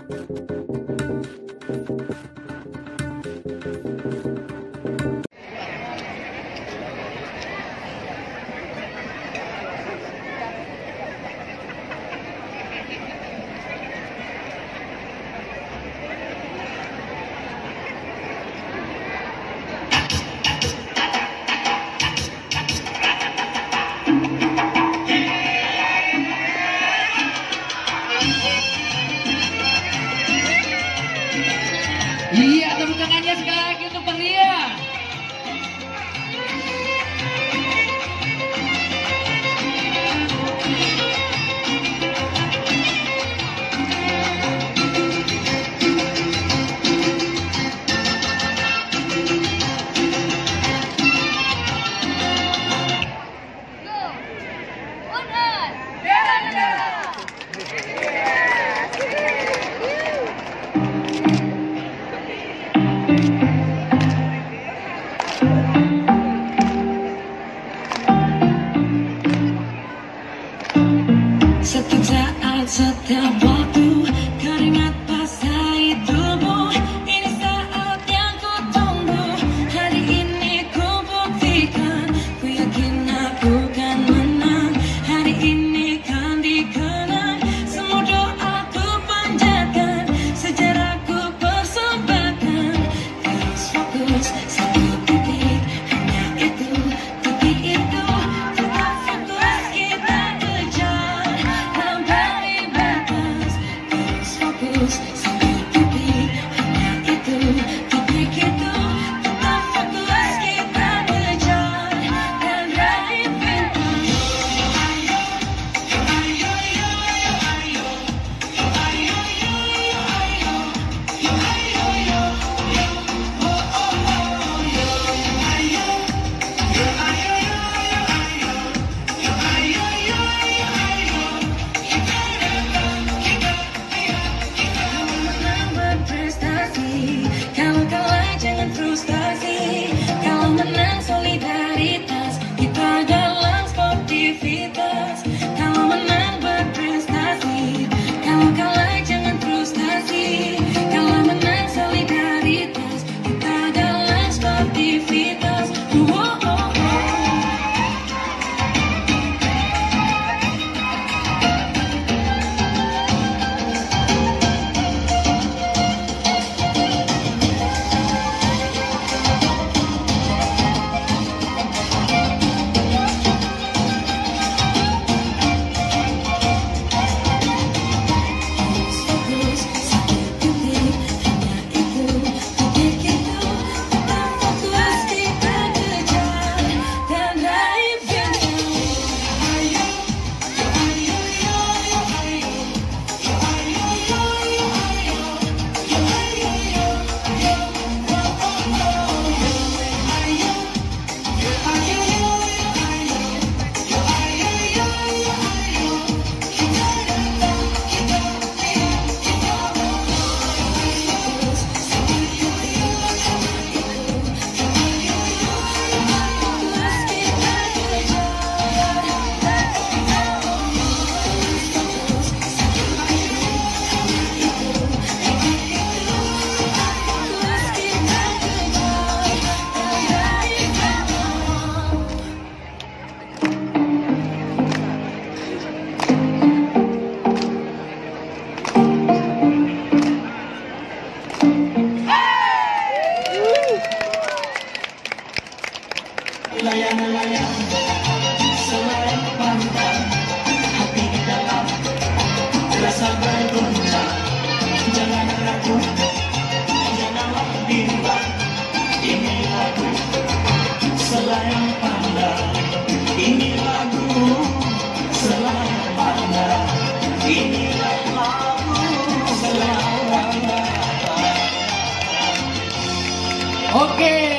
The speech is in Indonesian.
Iya, tepuk tangannya sekali lagi untuk Maria. Setiap saat, setiap waktu, keringat basahi tubuh. Ini saat yang ku tunggu. Hari ini ku buktikan, ku yakin aku kan menang. Hari ini kan dikenang, semua doaku panjatkan, sejarahku persembahkan. Terus fokus, satu titik, hanya itu, titik itu. Tetap fokus kita kejar. Satu titik, hanya itu, titik itu. Tetap fokus kita kejar dan raih bintang. Kalau kalah jangan frustasi, kalau menang solidaritas, kita dalam sportivitas. Kalau menang berprestasi, kalau kalah jangan frustasi, kalau menang solidaritas, kita dalam sportivitas. Melayang-layang selayang pandang, hati di dalam rasa bergoncang. Jangan ragu, janganlah bimbang. Ini lagu selayang pandang. Ini lagu selayang pandang. Ini lagu selayang pandang. Oke.